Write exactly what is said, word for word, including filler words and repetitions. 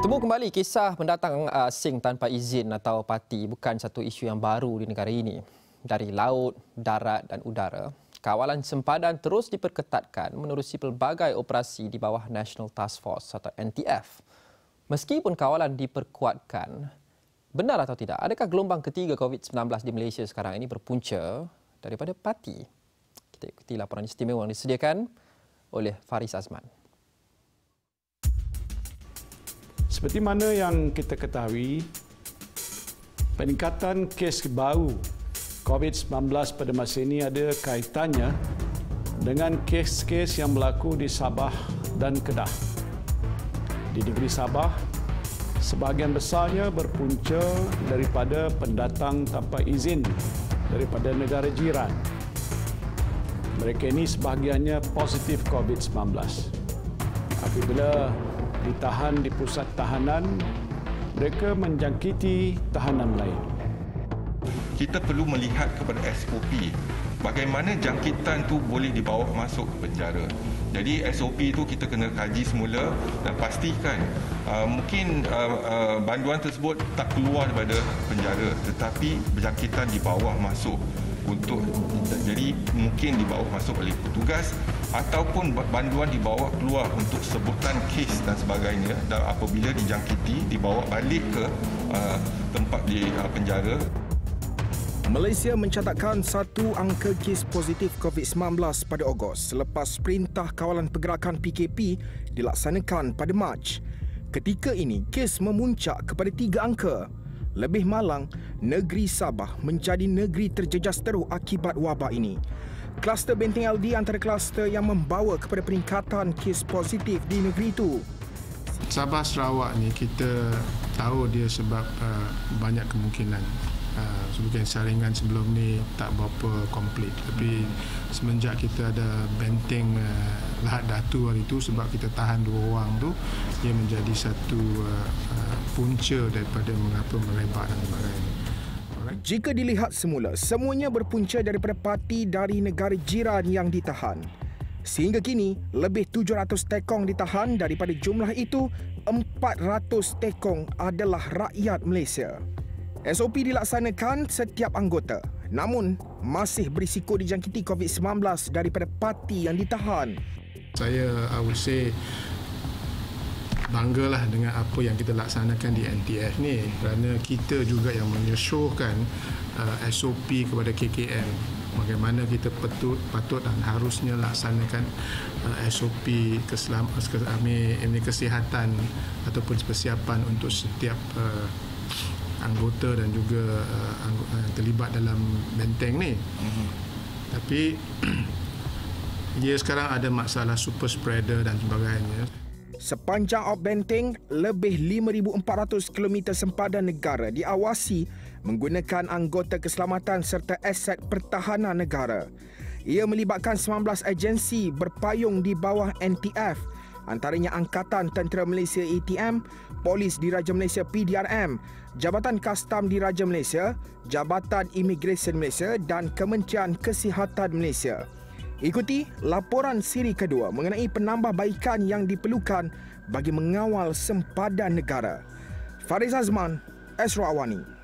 Temu kembali kisah pendatang asing tanpa izin atau parti bukan satu isu yang baru di negara ini. Dari laut, darat dan udara, kawalan sempadan terus diperketatkan menerusi pelbagai operasi di bawah National Task Force atau N T F. Meskipun kawalan diperkuatkan, benar atau tidak, adakah gelombang ketiga COVID sembilan belas di Malaysia sekarang ini berpunca daripada parti? Kita ikuti laporan istimewa yang disediakan oleh Faris Azman. Seperti mana yang kita ketahui, peningkatan kes baru COVID sembilan belas pada masa ini ada kaitannya dengan kes-kes yang berlaku di Sabah dan Kedah. Di negeri Sabah, sebahagian besarnya berpunca daripada pendatang tanpa izin daripada negara jiran. Mereka ini sebahagiannya positif COVID sembilan belas. Apabila ditahan di pusat tahanan, mereka menjangkiti tahanan lain. Kita perlu melihat kepada S O P. Bagaimana jangkitan tu boleh dibawa masuk ke penjara. Jadi S O P itu kita kena kaji semula dan pastikan uh, mungkin uh, uh, banduan tersebut tak keluar daripada penjara tetapi berjangkitan di bawah masuk untuk jadi mungkin dibawa masuk oleh petugas ataupun banduan dibawa keluar untuk sebutan kes dan sebagainya, dan apabila dijangkiti dibawa balik ke uh, tempat di uh, penjara. Malaysia mencatatkan satu angka kes positif COVID sembilan belas pada Ogos selepas Perintah Kawalan Pergerakan P K P dilaksanakan pada Mac. Ketika ini, kes memuncak kepada tiga angka. Lebih malang, negeri Sabah menjadi negeri terjejas teruk akibat wabak ini. Kluster Benteng L D antara kluster yang membawa kepada peningkatan kes positif di negeri itu. Sabah Sarawak ni kita tahu dia sebab uh, banyak kemungkinan. Uh, sebagai saringan sebelum ni tak berapa komplit, tapi semenjak kita ada benteng uh, Lahad Datu hari itu, sebab kita tahan dua orang tu, dia menjadi satu uh, uh, punca daripada mengapa melebar dan sebagainya. Alright. Jika dilihat semula, semuanya berpunca daripada parti dari negara jiran yang ditahan. Sehingga kini, lebih tujuh ratus tekong ditahan. Daripada jumlah itu, empat ratus tekong adalah rakyat Malaysia. S O P dilaksanakan setiap anggota, namun masih berisiko dijangkiti COVID sembilan belas daripada parti yang ditahan. Saya, I would say, banggalah dengan apa yang kita laksanakan di N T F ni, kerana kita juga yang menyusuhkan uh, S O P kepada K K M. Bagaimana kita patut, patut dan harusnya laksanakan uh, S O P keselamatan, kesihatan ataupun persiapan untuk setiap uh, anggota dan juga uh, terlibat dalam benteng ni. Mm-hmm. Tapi dia sekarang ada masalah super spreader dan sebagainya. Sepanjang Out Benteng, lebih lima ribu empat ratus kilometer sempadan negara diawasi menggunakan anggota keselamatan serta aset pertahanan negara. Ia melibatkan sembilan belas agensi berpayung di bawah N T F, antaranya Angkatan Tentera Malaysia A T M, Polis Diraja Malaysia P D R M, Jabatan Kastam Diraja Malaysia, Jabatan Imigresen Malaysia dan Kementerian Kesihatan Malaysia. Ikuti laporan siri kedua mengenai penambahbaikan yang diperlukan bagi mengawal sempadan negara. Faris Azman, Astro Awani.